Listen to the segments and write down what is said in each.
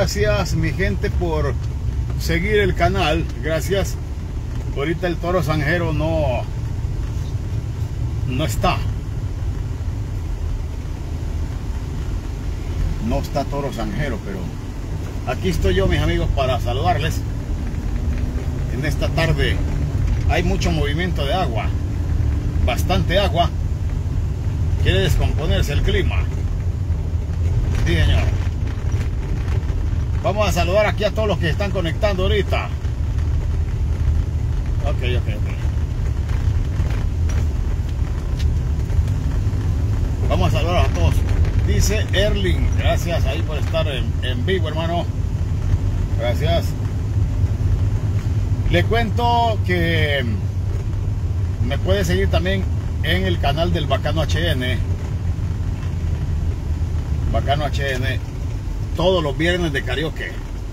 Gracias mi gente por seguir el canal. Gracias. Ahorita el toro zanjero no está. No está toro zanjero, pero aquí estoy yo, mis amigos, para saludarles. En esta tarde hay mucho movimiento de agua, bastante agua. Quiere descomponerse el clima. Sí, señor. Vamos a saludar aquí a todos los que están conectando ahorita. Ok. Vamos a saludar a todos. Dice Erling, gracias ahí por estar en vivo, hermano. Gracias. Le cuento que me puede seguir también en el canal del Bacano HN. Bacano HN, todos los viernes de karaoke.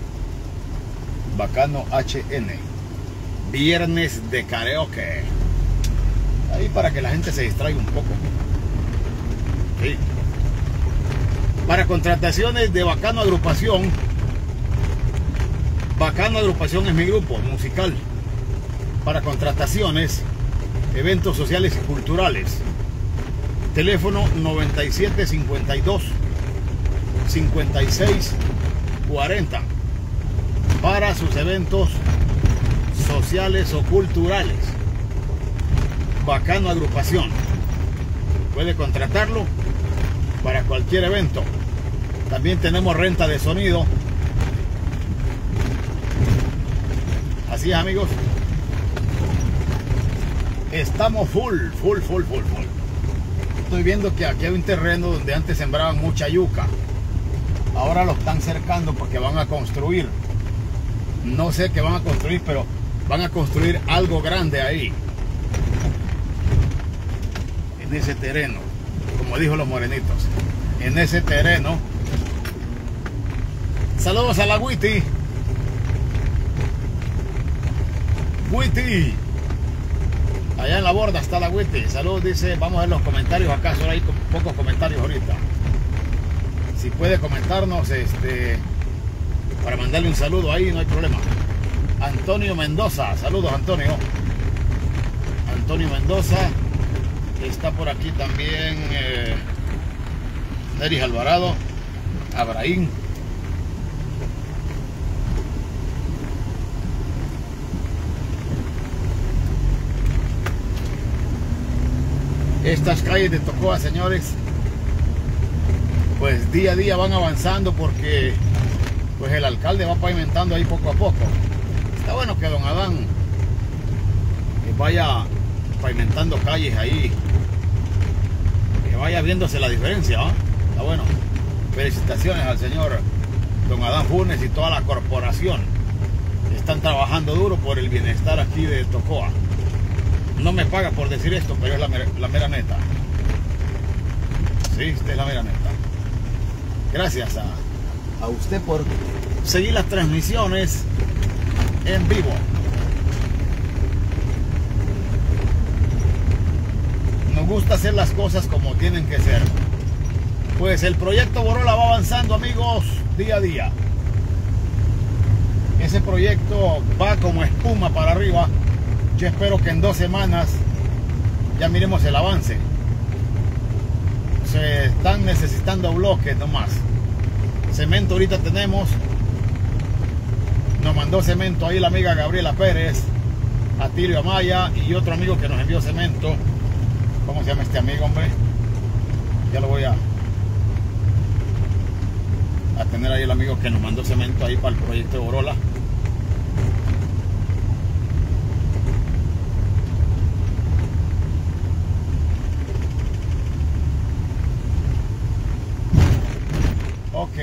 Bacano HN, viernes de karaoke. Ahí para que la gente se distraiga un poco. Sí. Para contrataciones de Bacano Agrupación. Bacano Agrupación es mi grupo musical. Para contrataciones, eventos sociales y culturales. Teléfono 9752 5640 para sus eventos sociales o culturales. Bacano Agrupación. Puede contratarlo para cualquier evento. También tenemos renta de sonido. Así es, amigos. Estamos full. Estoy viendo que aquí hay un terreno donde antes sembraban mucha yuca. Ahora lo están cercando porque van a construir. No sé qué van a construir, pero van a construir algo grande ahí. En ese terreno, como dijo los morenitos. En ese terreno. Saludos a la Witty. Witty. Allá en la borda está la Witty. Saludos, dice. Vamos a ver los comentarios acá. Solo hay pocos comentarios ahorita. Si puede comentarnos, para mandarle un saludo ahí, no hay problema. Antonio Mendoza. Saludos, Antonio. Antonio Mendoza. Está por aquí también Neris Alvarado. Abraham. Estas calles de Tocoa, señores, pues día a día van avanzando porque pues el alcalde va pavimentando ahí poco a poco. Está bueno que don Adán vaya pavimentando calles ahí, que vaya viéndose la diferencia, ¿eh? Está bueno. Felicitaciones al señor don Adán Funes y toda la corporación. Están trabajando duro por el bienestar aquí de Tocoa. No me paga por decir esto, pero es la mera neta. Sí, esta es la mera neta. Gracias a usted por seguir las transmisiones en vivo. Nos gusta hacer las cosas como tienen que ser. Pues el proyecto Borola va avanzando, amigos, día a día. Ese proyecto va como espuma para arriba. Yo espero que en 2 semanas ya miremos el avance. Se están necesitando bloques nomás. Cemento ahorita tenemos. Nos mandó cemento ahí la amiga Gabriela Pérez, Atilio Amaya y otro amigo que nos envió cemento. ¿Cómo se llama este amigo, hombre? Ya lo voy a tener ahí el amigo que nos mandó cemento ahí para el proyecto de Borola. Ok.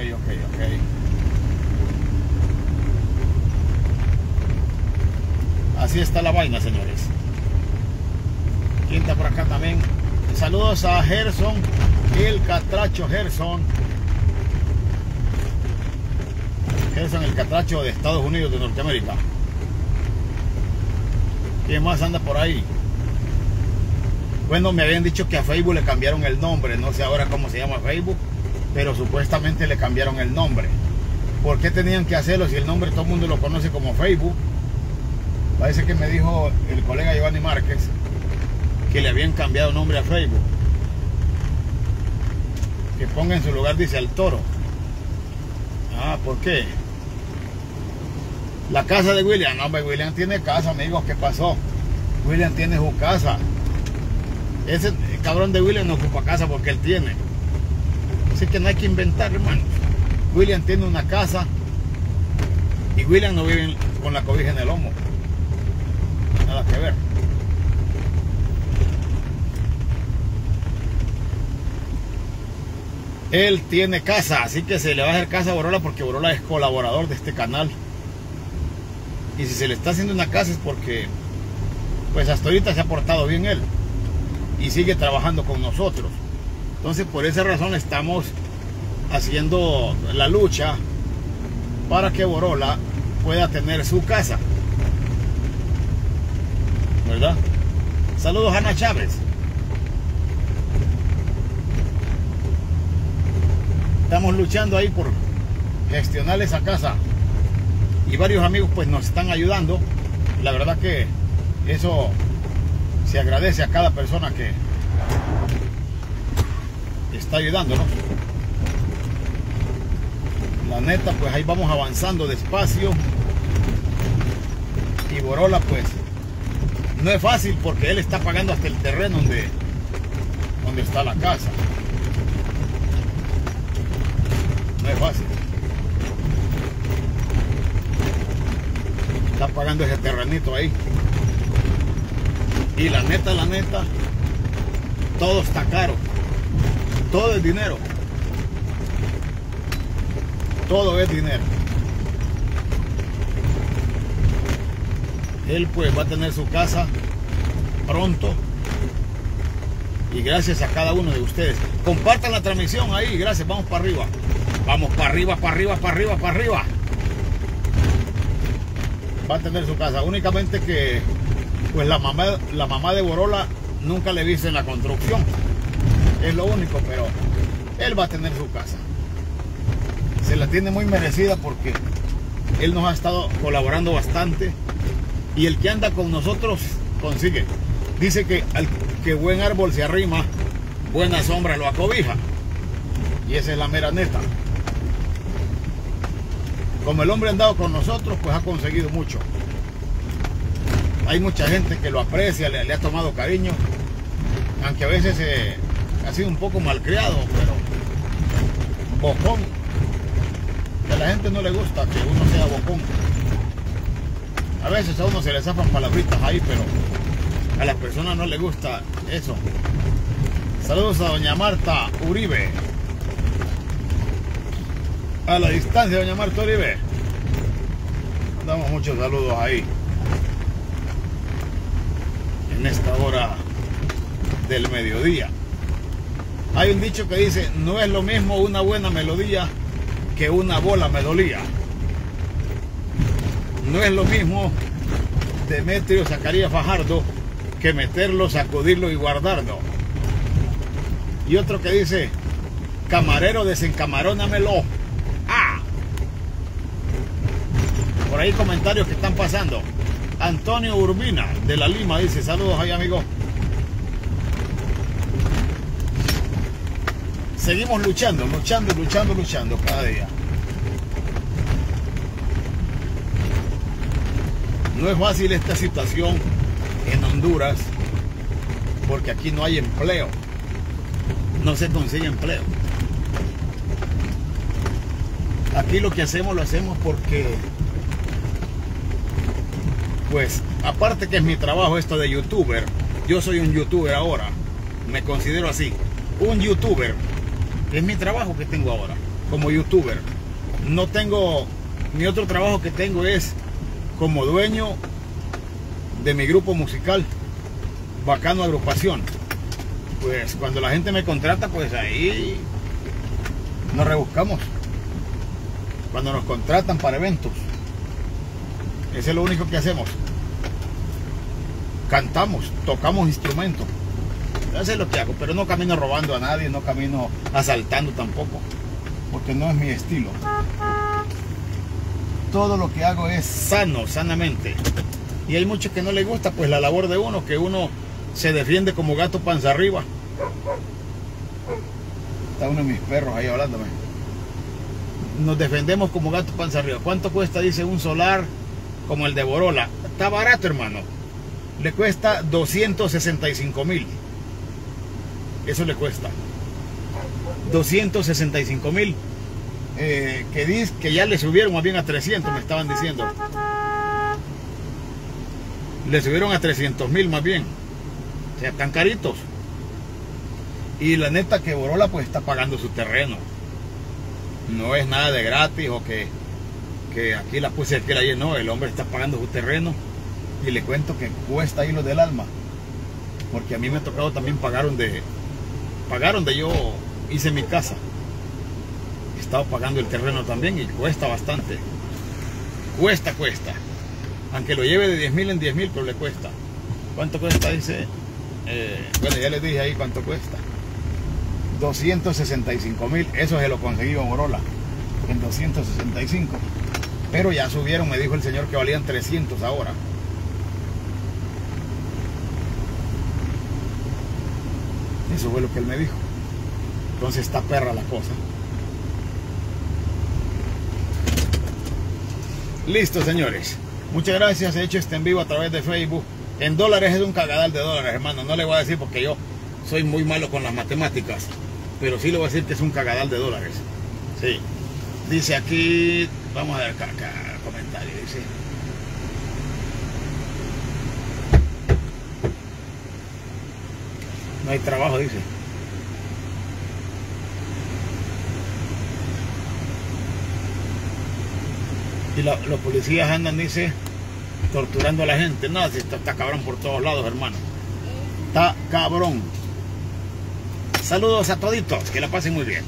Así está la vaina, señores. ¿Quién está por acá también? Saludos a Gerson, el Catracho Gerson. Gerson, el Catracho de Estados Unidos de Norteamérica. ¿Quién más anda por ahí? Bueno, me habían dicho que a Facebook le cambiaron el nombre. No sé ahora cómo se llama Facebook, pero supuestamente le cambiaron el nombre. ¿Por qué tenían que hacerlo si el nombre todo el mundo lo conoce como Facebook? Parece que me dijo el colega Giovanni Márquez que le habían cambiado nombre a Facebook. Que ponga en su lugar, dice, al Toro. Ah, ¿por qué? La casa de William. No, hombre, William tiene casa, amigos. ¿Qué pasó? William tiene su casa. Ese cabrón de William no ocupa casa porque él tiene. Así que no hay que inventar, hermano. William tiene una casa y William no vive con la cobija en el lomo. Nada que ver. Él tiene casa, así que se le va a hacer casa a Borola porque Borola es colaborador de este canal. Y si se le está haciendo una casa es porque, pues hasta ahorita se ha portado bien él y sigue trabajando con nosotros. Entonces por esa razón estamos haciendo la lucha para que Borola pueda tener su casa, ¿verdad? Saludos a Ana Chávez. Estamos luchando ahí por gestionar esa casa y varios amigos pues nos están ayudando. La verdad que eso se agradece a cada persona que está ayudándonos. La neta, pues ahí vamos avanzando despacio. Y Borola pues no es fácil porque él está pagando hasta el terreno donde está la casa. No es fácil. Está pagando ese terrenito ahí. Y la neta, todo está caro. Todo es dinero. Todo es dinero. Él pues va a tener su casa pronto. Y gracias a cada uno de ustedes. Compartan la transmisión ahí. Gracias. Vamos para arriba. Vamos para arriba, para arriba, para arriba, para arriba. Va a tener su casa. Únicamente que pues la mamá de Borola nunca le viste en la construcción. Es lo único, pero él va a tener su casa. Se la tiene muy merecida porque él nos ha estado colaborando bastante. Y el que anda con nosotros consigue. Dice que al que buen árbol se arrima, buena sombra lo acobija. Y esa es la mera neta. Como el hombre ha andado con nosotros, pues ha conseguido mucho. Hay mucha gente que lo aprecia, le ha tomado cariño, aunque a veces ha sido un poco malcriado, pero bocón. Que a la gente no le gusta que uno sea bocón. A veces a uno se le zafan palabritas ahí, pero a las personas no les gusta eso. Saludos a doña Marta Uribe. A la distancia, doña Marta Uribe. Damos muchos saludos ahí. En esta hora del mediodía. Hay un dicho que dice, no es lo mismo una buena melodía que una bola me dolía. No es lo mismo Demetrio Zacarías Fajardo que meterlo, sacudirlo y guardarlo. Y otro que dice, camarero desencamarónamelo. Por ahí comentarios que están pasando. Antonio Urbina de La Lima dice, saludos ahí, amigo. Seguimos luchando cada día. No es fácil esta situación en Honduras porque aquí no hay empleo. No se consigue empleo. Aquí lo que hacemos lo hacemos porque, pues, aparte que es mi trabajo esto de youtuber, yo soy un youtuber ahora, me considero así, un youtuber, es mi trabajo que tengo ahora, como youtuber. No tengo, mi otro trabajo que tengo es como dueño de mi grupo musical, Bacano Agrupación. Pues cuando la gente me contrata, pues ahí nos rebuscamos. Cuando nos contratan para eventos, eso es lo único que hacemos. Cantamos, tocamos instrumentos. Eso es lo que hago, pero no camino robando a nadie, no camino asaltando tampoco, porque no es mi estilo. todo lo que hago es sano, sanamente. Y hay muchos que no les gusta pues la labor de uno, que uno se defiende como gato panza arriba. Está uno de mis perros ahí hablándome. Nos defendemos como gato panza arriba. ¿Cuánto cuesta? Dice un solar como el de Borola. Está barato, hermano. Le cuesta 265,000. Eso le cuesta 265,000. Que dice que ya le subieron más bien a 300, me estaban diciendo. Le subieron a 300,000 más bien. O sea, están caritos. Y la neta que Borola pues está pagando su terreno. No es nada de gratis o que aquí la puse aquí ayer. No, el hombre está pagando su terreno. Y le cuento que cuesta hilo del alma. Porque a mí me ha tocado también pagar donde yo hice mi casa. He estado pagando el terreno también y cuesta bastante. Cuesta. Aunque lo lleve de 10,000 en 10,000, pero le cuesta. ¿Cuánto cuesta? Dice. Bueno, ya les dije ahí cuánto cuesta. 265,000. Eso se lo conseguí en Borola. En 265. Pero ya subieron, me dijo el señor que valían 300 ahora. Eso fue lo que él me dijo. Entonces está perra la cosa. Listo, señores. Muchas gracias. He hecho este en vivo a través de Facebook. En dólares es un cagadal de dólares, hermano. No le voy a decir porque yo soy muy malo con las matemáticas. Pero sí le voy a decir que es un cagadal de dólares. Sí. Dice aquí... Vamos a ver acá el comentario. Dice... No hay trabajo, dice. Y los policías andan, dice, torturando a la gente. No, si está cabrón por todos lados, hermano. Está cabrón. Saludos a toditos, que la pasen muy bien.